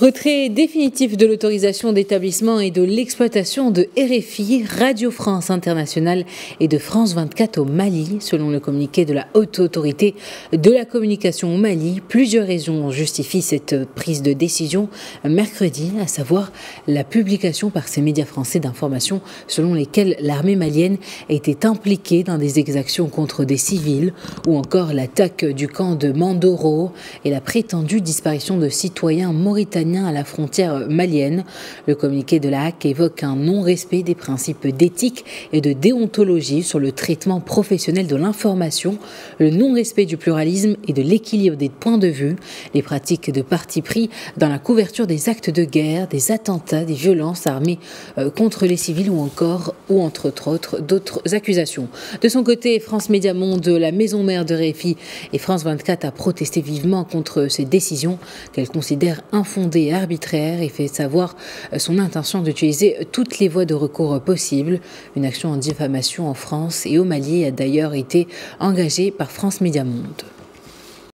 Retrait définitif de l'autorisation d'établissement et de l'exploitation de RFI, Radio France Internationale et de France 24 au Mali. Selon le communiqué de la Haute Autorité de la Communication au Mali, plusieurs raisons justifient cette prise de décision mercredi, à savoir la publication par ces médias français d'informations selon lesquelles l'armée malienne était impliquée dans des exactions contre des civils, ou encore l'attaque du camp de Mandoro et la prétendue disparition de citoyens mauritaniens à la frontière malienne. Le communiqué de la HAC évoque un non-respect des principes d'éthique et de déontologie sur le traitement professionnel de l'information, le non-respect du pluralisme et de l'équilibre des points de vue, les pratiques de parti pris dans la couverture des actes de guerre, des attentats, des violences armées contre les civils ou entre autres d'autres accusations. De son côté, France Média Monde, la maison mère de RFI et France 24 a protesté vivement contre ces décisions qu'elle considère infondées et arbitraires et fait savoir son intention d'utiliser toutes les voies de recours possibles. Une action en diffamation en France et au Mali a d'ailleurs été engagée par France Média Monde.